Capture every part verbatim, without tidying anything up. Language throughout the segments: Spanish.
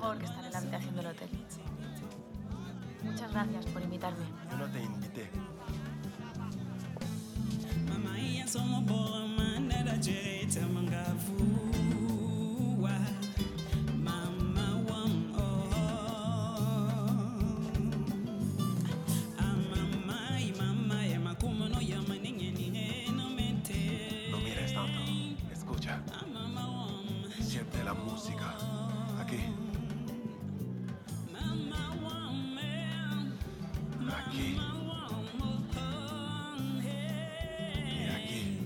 mejor que estar en la habitación del hotel. Muchas gracias por invitarme. Yo no te invité. No mires tanto. Escucha. Siente la música. Aquí. Aquí. Y aquí.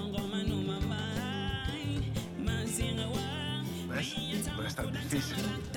¿Ves? No es tan difícil.